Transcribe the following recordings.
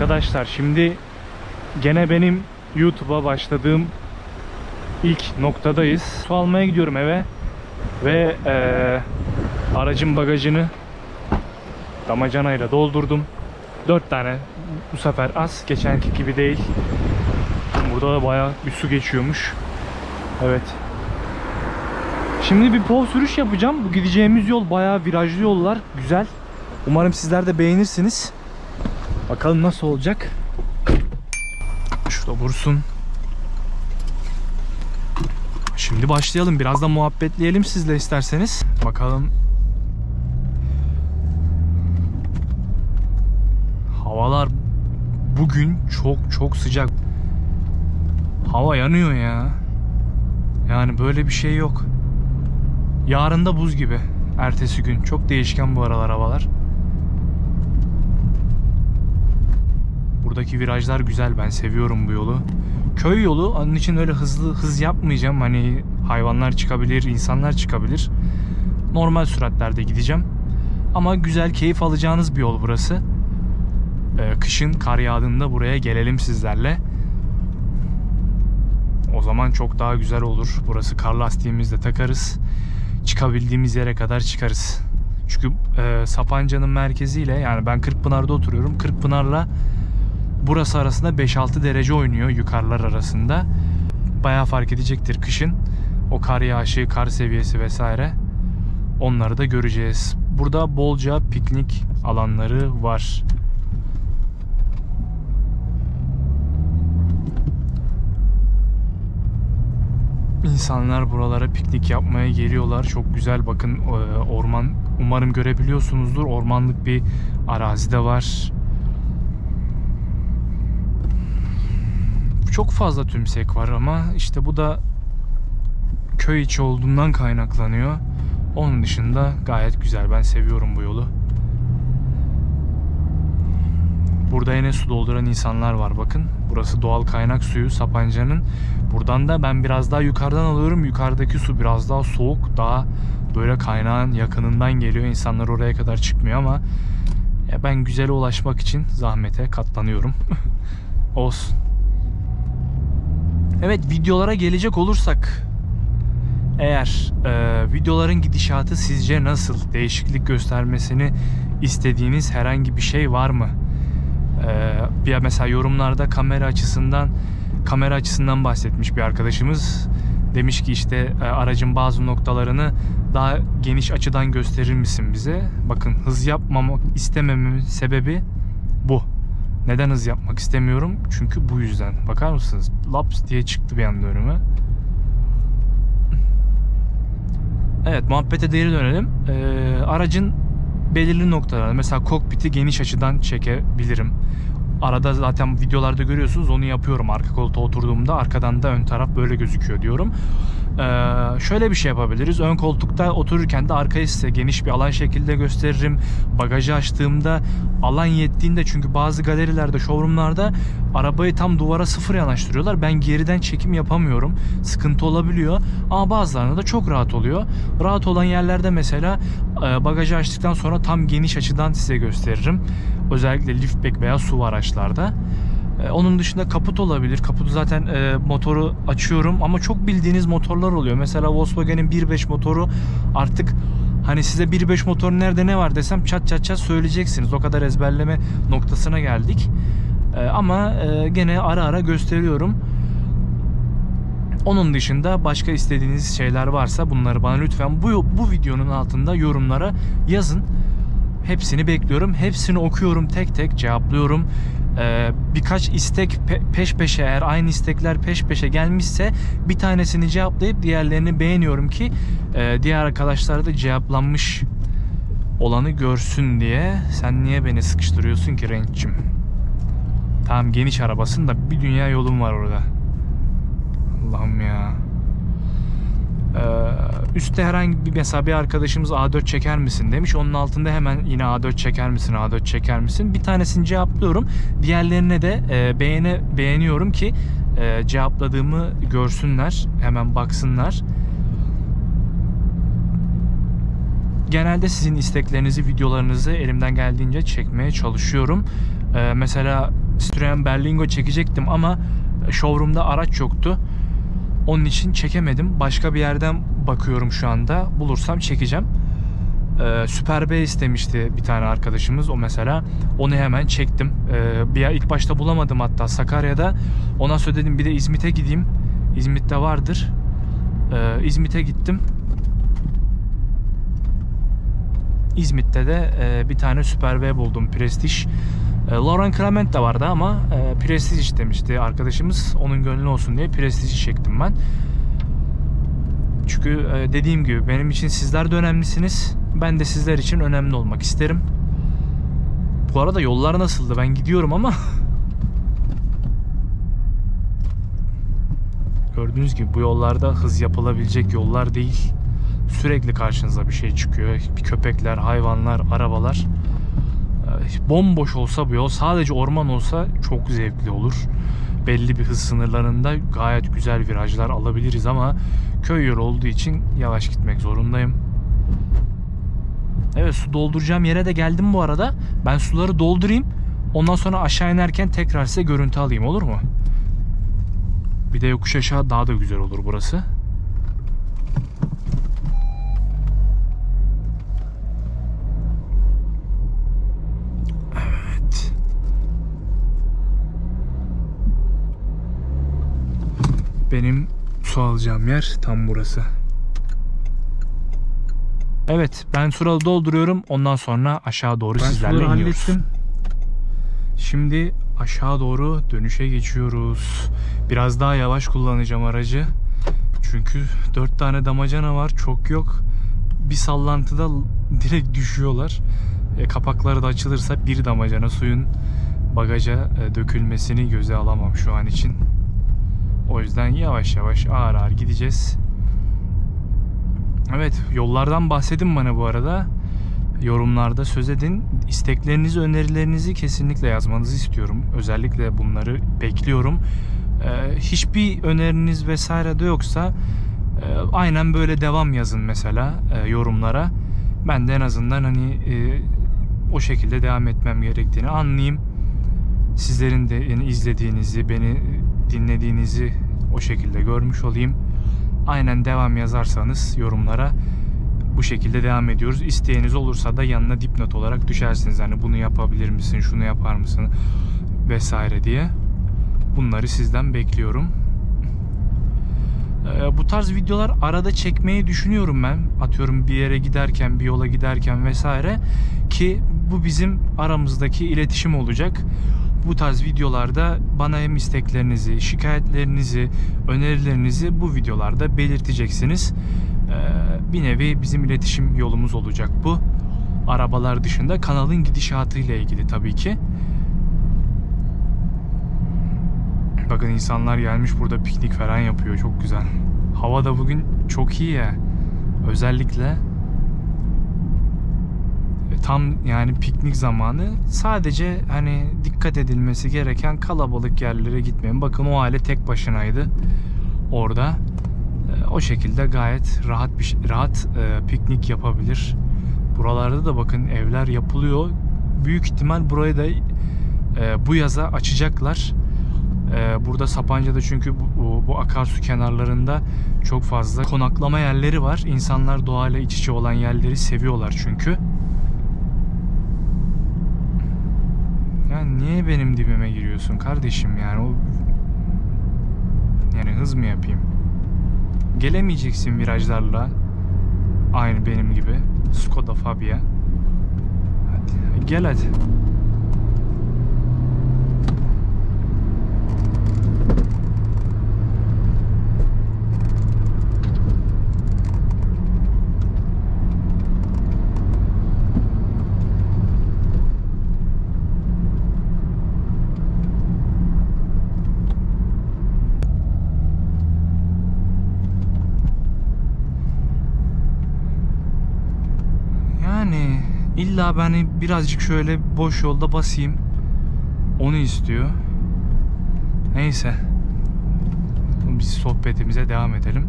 Arkadaşlar şimdi gene benim YouTube'a başladığım ilk noktadayız. Su almaya gidiyorum eve ve aracın bagajını damacanayla doldurdum. 4 tane, bu sefer az, geçenki gibi değil. Burada da bayağı bir su geçiyormuş. Evet. Şimdi bir pov sürüş yapacağım. Bu gideceğimiz yol bayağı virajlı yollar, güzel. Umarım sizler de beğenirsiniz. Bakalım nasıl olacak. Şurada dursun. Şimdi başlayalım. Biraz da muhabbetleyelim sizle isterseniz. Bakalım. Havalar bugün çok sıcak. Hava yanıyor ya. Yani böyle bir şey yok. Yarın da buz gibi. Ertesi gün. Çok değişken bu aralar havalar. Buradaki virajlar güzel. Ben seviyorum bu yolu. Köy yolu. Onun için öyle hız yapmayacağım. Hani hayvanlar çıkabilir, insanlar çıkabilir. Normal süratlerde gideceğim. Ama güzel, keyif alacağınız bir yol burası. Kışın kar yağdığında buraya gelelim sizlerle. O zaman çok daha güzel olur. Burası kar lastiğimizle takarız. Çıkabildiğimiz yere kadar çıkarız. Çünkü Sapanca'nın merkeziyle, yani ben Kırkpınar'da oturuyorum. Kırkpınar'la burası arasında 5-6 derece oynuyor yukarılar arasında. Bayağı fark edecektir kışın. O kar yağışı, kar seviyesi vesaire. Onları da göreceğiz. Burada bolca piknik alanları var. İnsanlar buralara piknik yapmaya geliyorlar. Çok güzel, bakın orman, umarım görebiliyorsunuzdur. Ormanlık bir arazi de var. Çok fazla tümsek var ama işte bu da köy içi olduğundan kaynaklanıyor. Onun dışında gayet güzel. Ben seviyorum bu yolu. Burada yine su dolduran insanlar var, bakın. Burası doğal kaynak suyu Sapanca'nın. Buradan da ben biraz daha yukarıdan alıyorum. Yukarıdaki su biraz daha soğuk. Daha böyle kaynağın yakınından geliyor. İnsanlar oraya kadar çıkmıyor ama ya ben güzele ulaşmak için zahmete katlanıyorum. Olsun. Evet, videolara gelecek olursak, eğer videoların gidişatı sizce nasıl? Değişiklik göstermesini istediğiniz herhangi bir şey var mı? Bir mesela yorumlarda kamera açısından bahsetmiş bir arkadaşımız. Demiş ki işte aracın bazı noktalarını daha geniş açıdan gösterir misin bize? Bakın, hız yapmamak istemememin sebebi bu. Neden hız yapmak istemiyorum? Çünkü bu yüzden. Bakar mısınız? Laps diye çıktı bir anda önüme. Evet, muhabbete geri dönelim. Aracın belirli noktalarında mesela kokpiti geniş açıdan çekebilirim. Arada zaten videolarda görüyorsunuz, onu yapıyorum. Arka koltuğa oturduğumda arkadan da ön taraf böyle gözüküyor diyorum. Şöyle bir şey yapabiliriz. Ön koltukta otururken de arkayı size geniş bir alan şekilde gösteririm. Bagajı açtığımda alan yettiğinde, çünkü bazı galerilerde, showroomlarda arabayı tam duvara sıfır yanaştırıyorlar. Ben geriden çekim yapamıyorum. Sıkıntı olabiliyor. Ama bazılarında da çok rahat oluyor. Rahat olan yerlerde mesela bagajı açtıktan sonra tam geniş açıdan size gösteririm. Özellikle liftback veya SUV araçlarda. Onun dışında kaput olabilir. Kaputu zaten motoru açıyorum ama çok bildiğiniz motorlar oluyor. Mesela Volkswagen'in 1.5 motoru, artık hani size 1.5 motor nerede ne var desem çat söyleyeceksiniz. O kadar ezberleme noktasına geldik. Ama gene ara gösteriyorum. Onun dışında başka istediğiniz şeyler varsa bunları bana lütfen bu videonun altında yorumlara yazın. Hepsini bekliyorum. Hepsini okuyorum, tek tek cevaplıyorum. Birkaç istek peş peşe, eğer aynı istekler peş peşe gelmişse bir tanesini cevaplayıp diğerlerini beğeniyorum ki diğer arkadaşlar da cevaplanmış olanı görsün diye. Sen niye beni sıkıştırıyorsun ki renkçim? Tamam, geniş arabasın da bir dünya yolum var orada. Allah'ım ya. Üstte herhangi bir, mesela bir arkadaşımız A4 çeker misin demiş. Onun altında hemen yine A4 çeker misin, A4 çeker misin? Bir tanesini cevaplıyorum. Diğerlerine de beğeniyorum ki cevapladığımı görsünler. Hemen baksınlar. Genelde sizin isteklerinizi, videolarınızı elimden geldiğince çekmeye çalışıyorum. Mesela Citroen Berlingo çekecektim ama showroom'da araç yoktu. Onun için çekemedim. Başka bir yerden bakıyorum şu anda. Bulursam çekeceğim. Super B istemişti bir tane arkadaşımız. O mesela. Onu hemen çektim. İlk başta bulamadım hatta Sakarya'da. Ondan sonra dedim bir de İzmit'e gideyim. İzmit'te vardır. İzmit'e gittim. İzmit'te de bir tane Super B buldum. Prestige. Laurent Clement de vardı ama Prestige istemişti arkadaşımız. Onun gönlü olsun diye Prestige'i çektim ben. Çünkü dediğim gibi benim için sizler de önemlisiniz. Ben de sizler için önemli olmak isterim. Bu arada yollar nasıldı? Ben gidiyorum ama gördüğünüz gibi bu yollarda hız yapılabilecek yollar değil. Sürekli karşınıza bir şey çıkıyor. Bir köpekler, hayvanlar, arabalar. Bomboş olsa bu yol, sadece orman olsa çok zevkli olur. Belli bir hız sınırlarında gayet güzel virajlar alabiliriz ama köy yolu olduğu için yavaş gitmek zorundayım. Evet, su dolduracağım yere de geldim bu arada. Ben suları doldurayım. Ondan sonra aşağı inerken tekrar size görüntü alayım, olur mu? Bir de yokuş aşağı daha da güzel olur burası. Evet. Benim su alacağım yer tam burası. Evet, ben suları dolduruyorum. Ondan sonra aşağı doğru sizlerle iniyoruz. Hallettim. Şimdi aşağı doğru dönüşe geçiyoruz. Biraz daha yavaş kullanacağım aracı. Çünkü 4 tane damacana var. Çok yok. Bir sallantıda direkt düşüyorlar. Kapakları da açılırsa bir damacana suyun bagaja dökülmesini göze alamam şu an için. O yüzden yavaş yavaş ağır ağır gideceğiz. Evet, yollardan bahsedin bana bu arada. Yorumlarda söz edin. İsteklerinizi, önerilerinizi kesinlikle yazmanızı istiyorum. Özellikle bunları bekliyorum. Hiçbir öneriniz vesaire de yoksa aynen böyle devam yazın mesela yorumlara. Ben de en azından hani o şekilde devam etmem gerektiğini anlayayım. Sizlerin de yani izlediğinizi, beni dinlediğinizi o şekilde görmüş olayım. Aynen devam yazarsanız yorumlara bu şekilde devam ediyoruz. İsteğiniz olursa da yanına dipnot olarak düşersiniz. Hani bunu yapabilir misin, şunu yapar mısın vesaire diye. Bunları sizden bekliyorum. Bu tarz videolar arada çekmeyi düşünüyorum ben. Atıyorum bir yere giderken, bir yola giderken vesaire, ki bu bizim aramızdaki iletişim olacak. Bu tarz videolarda bana hem isteklerinizi, şikayetlerinizi, önerilerinizi bu videolarda belirteceksiniz. Bir nevi bizim iletişim yolumuz olacak bu. Arabalar dışında kanalın gidişatıyla ilgili tabii ki. Bakın insanlar gelmiş burada piknik falan yapıyor. Çok güzel. Hava da bugün çok iyi ya. Özellikle tam yani piknik zamanı. Sadece hani dikkat edilmesi gereken kalabalık yerlere gitmeyin. Bakın o aile tek başınaydı orada. O şekilde gayet rahat piknik yapabilir. Buralarda da bakın evler yapılıyor. Büyük ihtimal burayı da bu yaza açacaklar. Burada Sapanca'da çünkü bu akarsu kenarlarında çok fazla konaklama yerleri var. İnsanlar doğayla iç içe olan yerleri seviyorlar çünkü. Yani niye benim dibime giriyorsun kardeşim, yani yani hız mı yapayım? Gelemeyeceksin virajlarla. Aynı benim gibi. Skoda Fabia. Hadi gel hadi. İlla ben birazcık şöyle boş yolda basayım, onu istiyor. Neyse. Biz sohbetimize devam edelim.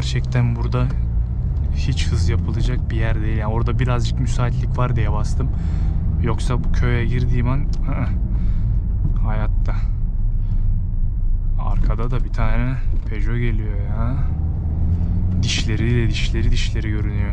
gerçekten burada hiç hız yapılacak bir yer değil. Yani orada birazcık müsaitlik var diye bastım. Yoksa bu köye girdiğim an hayatta. Arkada da bir tane Peugeot geliyor ya. Dişleri görünüyor.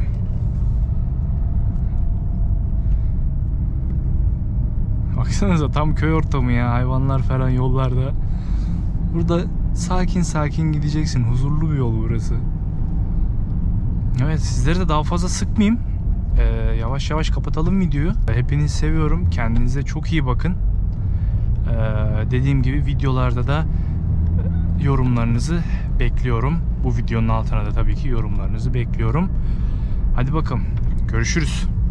Baksanıza tam köy ortamı ya. Hayvanlar falan yollarda. Burada sakin sakin gideceksin. Huzurlu bir yol burası. Evet, sizleri de daha fazla sıkmayayım. Yavaş yavaş kapatalım videoyu. Hepinizi seviyorum. Kendinize çok iyi bakın. Dediğim gibi videolarda da yorumlarınızı bekliyorum. Bu videonun altına da tabii ki yorumlarınızı bekliyorum. Hadi bakalım. Görüşürüz.